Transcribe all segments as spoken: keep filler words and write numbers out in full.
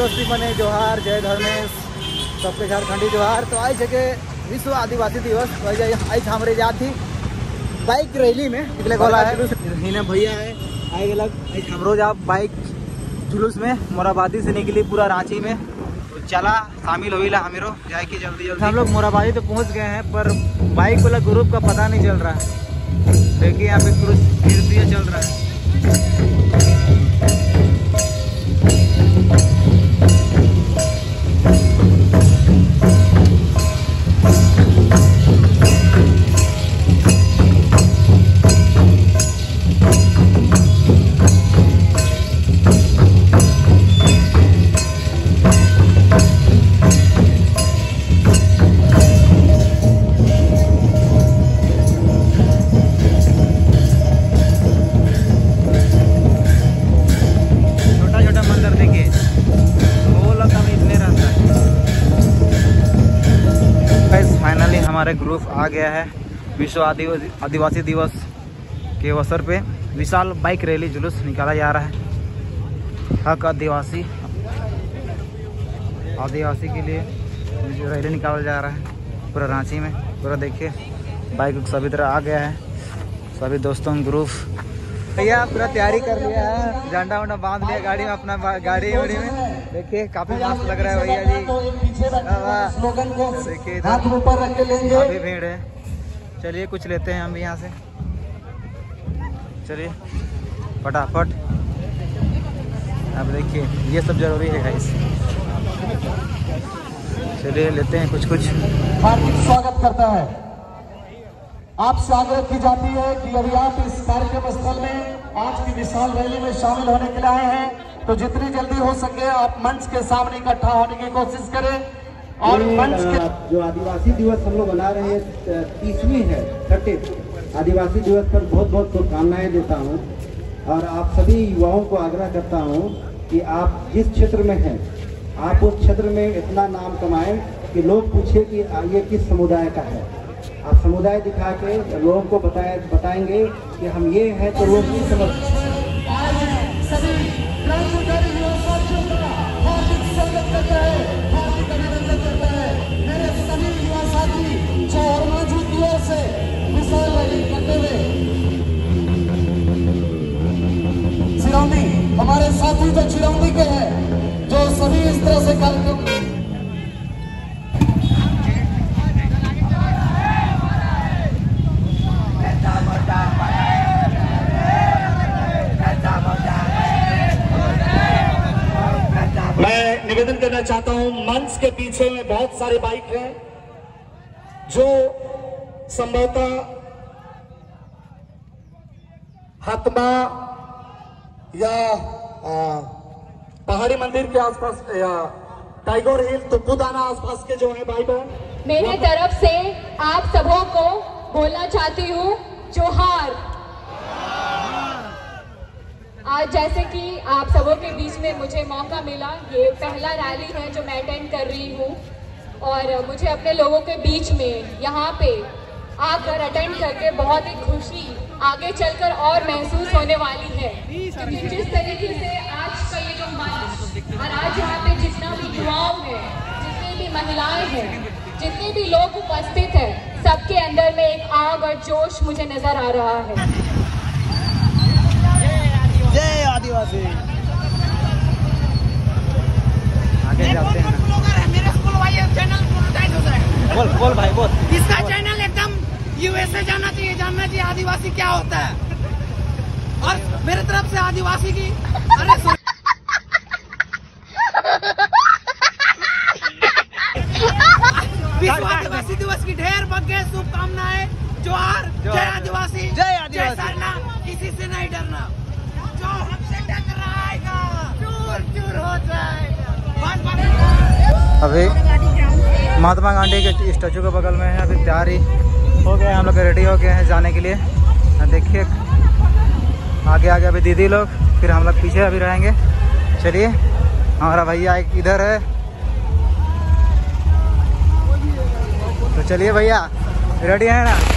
दोस्ती बने जोहार, जय धर्मेश, सबके झारखंडी जोहार। तो आज जगह विश्व आदिवासी दिवस आज हमारे याद थी बाइक रैली में निकले गोला है हिने भैया है आए गलग हमरो जा बाइक जुलूस में मोराबादी से निकली पूरा रांची में। तो चला शामिल होइला हमेरो जाए की जल्दी जल्दी। हम लोग मोराबादी तो पहुंच गए हैं पर बाइक वाला ग्रुप का पता नहीं चल रहा है। देखिए यहाँ पे नृत्य चल रहा है। हमारे ग्रुप आ गया है विश्व आदिवासी दिवस के अवसर पे। विशाल बाइक रैली जुलूस निकाला जा रहा है। हक आदिवासी आदिवासी के लिए रैली निकाला जा रहा है पूरा रांची में। पूरा देखिए बाइक सभी तरह आ गया है। सभी दोस्तों ग्रुप भैया पूरा तैयारी कर लिया है। झंडा वंडा बांध लिया गाड़ी में, अपना गाड़ी वाड़ी में। देखिए काफी मस्त लग रहा है भैया जी। देखिए काफी भीड़ है। चलिए कुछ लेते हैं हम भी यहाँ से। चलिए फटाफट। अब देखिए ये सब जरूरी है गाइस। चलिए लेते हैं कुछ कुछ। हार्दिक स्वागत करता है। आपसे आग्रह की जाती है कि यदि आप इस कार्यक्रम स्थल में आज की विशाल रैली में शामिल होने के लिए आए हैं तो जितनी जल्दी हो सके आप मंच के सामने इकट्ठा होने की कोशिश करें। और मंच के जो आदिवासी दिवस हम लोग मना रहे हैं तीसवीं है थर्टी आदिवासी दिवस पर बहुत बहुत शुभकामनाएं देता हूं। और आप सभी युवाओं को आग्रह करता हूं कि आप जिस क्षेत्र में हैं आप उस क्षेत्र में इतना नाम कमाएं कि लोग पूछे कि ये किस समुदाय का है। आप समुदाय दिखा के लोगों को बताए बताएंगे कि हम ये हैं तो लोग भी समझ। मेरे सभी युवा साथी जो मौजूद की ओर से विशाल रैली करते हुए चिरौंदी हमारे साथी जो चिरौंदी के हैं जो सभी इस तरह से कार्यक्रम निवेदन करना चाहता हूं। मंच के पीछे में बहुत सारे बाइक हैं जो संभवतः हतमा या आ, पहाड़ी मंदिर के आसपास या टाइगर हिल तो खुदाना आसपास के जो है भाई बहन, मेरी तरफ से आप सबों को बोलना चाहती हूँ जोहार। आज जैसे कि आप सबों के बीच में मुझे मौका मिला, ये पहला रैली है जो मैं अटेंड कर रही हूँ और मुझे अपने लोगों के बीच में यहाँ पे आकर अटेंड करके बहुत ही खुशी आगे चलकर और महसूस होने वाली है। क्योंकि जिस तरीके से आज का ये जो मंच और आज यहाँ पे जितना भी युवाओं है, जितनी भी महिलाएं हैं, जितने भी लोग उपस्थित हैं, सबके अंदर में एक आग और जोश मुझे नजर आ रहा है। जय आदिवासी। आगे जाते हैं। मेरे स्कूल वाले चैनल मोनेटाइज हो जाए। बोल बोल भाई बोल। इसका चैनल एकदम यूएसए जाना चाहिए, जानना चाहिए आदिवासी क्या होता है। और मेरे तरफ से आदिवासी की अरे विश्व आदिवासी दिवस की ढेर बग्गे शुभकामनाएं। जोहार, जय आदिवासी, जय आदिवासी। किसी से नहीं डरना। जो हमसे टकराएगा चूर चूर हो जाएगा। अभी महात्मा गांधी के स्टैचू के बगल में है। अभी तैयारी हो गया, हम लोग रेडी हो गए हैं जाने के लिए। देखिए आगे आगे अभी दीदी लोग, फिर हम लोग पीछे अभी रहेंगे। चलिए हमारा भैया एक इधर है, तो चलिए भैया रेडी है ना।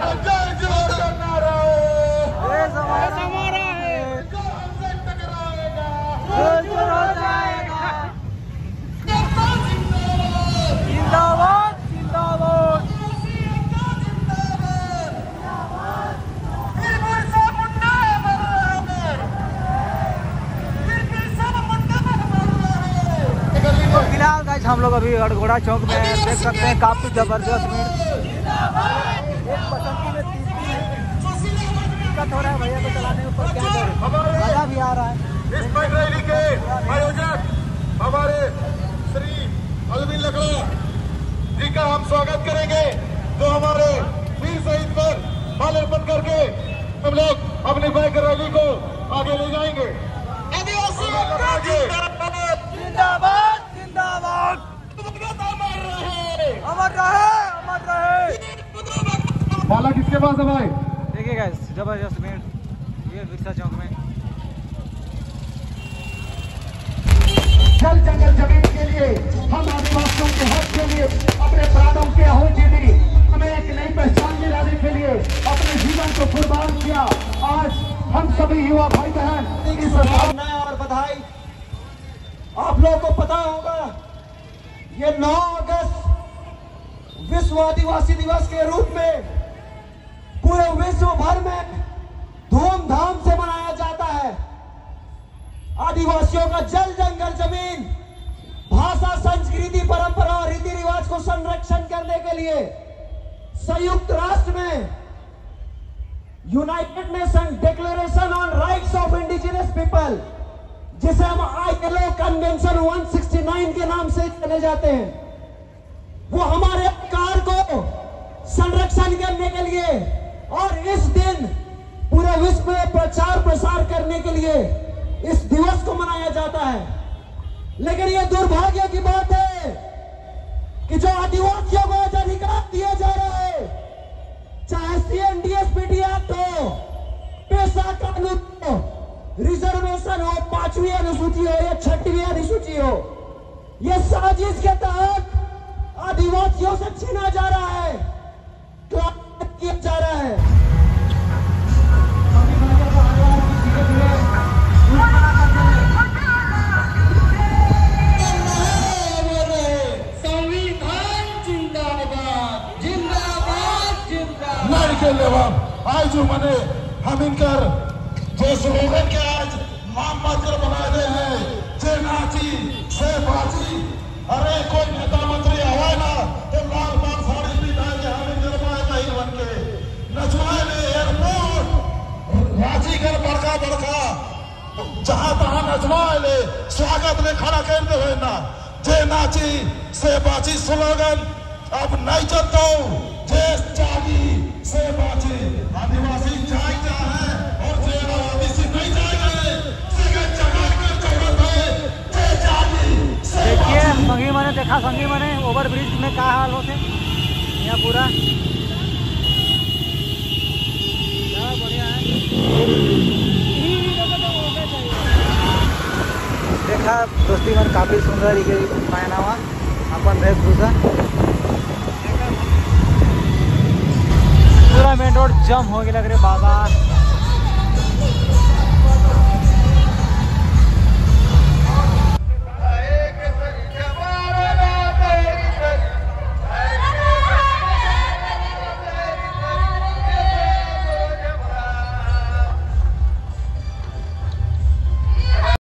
फिलहाल गाइस हम लोग अभी अड़घोड़ा चौक में देख सकते हैं काफी जबरदस्त भीड़। एक बसंती में तीसरी है, दिक्कत हो रहा है भैया को चलाने के ऊपर, क्या करें, मजा भी आ रहा है। इस बाइक रैली के आयोजक हमारे श्री अलविन लकड़ा जी का हम स्वागत करेंगे, जो हमारे वीर शहीद पर माल्यार्पण करके हम लोग अपनी बाइक रैली को आगे ले जाएंगे। जिंदाबाद जिंदाबाद, अमर रहे अमर रहे। माला किसके पास है भाई? देखिए गाइस जबरदस्त भीड़ ये बिरसा चौक में। जल जंगल जमीन के लिए, हम आदिवासियों के हक के लिए, अपने प्राणों के आहुति दी, हमें एक नई पहचान दिलाने के लिए अपने जीवन को कुर्बान किया। आज हम सभी युवा भाई बहन इस और बधाई। आप लोगों को पता होगा ये नौ अगस्त विश्व आदिवासी दिवस के रूप में पूरे विश्व भर में धूमधाम से मनाया जाता है। आदिवासियों का जल जंगल जमीन, भाषा, संस्कृति, परंपरा और रीति रिवाज को संरक्षण करने के लिए संयुक्त राष्ट्र में United Nation declaration on rights of indigenous people, जिसे हम आई एल ओ कन्वेंशन एक सौ उनहत्तर के नाम से जाने जाते हैं, वो हमारे अधिकार को संरक्षण करने के लिए और इस दिन पूरे विश्व में प्रचार प्रसार करने के लिए इस दिवस को मनाया जाता है। लेकिन यह दुर्भाग्य की बात है कि जो आदिवासियों को आज अधिकार दिया जा रहा है, चाहे C N D S P T act हो, पेशा कानून हो, रिजर्वेशन हो, पांचवी अनुसूची हो या छठवीं अनुसूची हो, यह साजिश के तहत आदिवासियों से छीना जा रहा है, किया जा रहा है। आज मने हम इनकर जो स्लोगन के आज नाम मात्र बनाए हैं, जे नाची से बाची, अरे कोई नेता मंत्री आवाए ना तो लाल लाल साड़ी पहना के हम इनकर माए बन के नचवाए में एयरपोर्ट रांची कर बड़का बड़का जहां तहां नचवाए ले स्वागत में खड़ा कर दे ना, जे नाची से बाची स्लोगन अब नहीं चलता जे जागी से बाची। आदिवासी जाग जा है और जे आदिवासी नहीं जाएंगे जगह जगह कर जरूरत है जे जागी से बाची। देखिए संगी मैंने देखा, संगी मैंने ओवर ब्रिज में क्या हाल होते यहाँ पूरा क्या बढ़िया है। देखा दोस्ती मन काफी सुंदर पहना हुआ अपन वेशभूषा, पूरा मेन रोड जम हो गया लग रहे बाबा।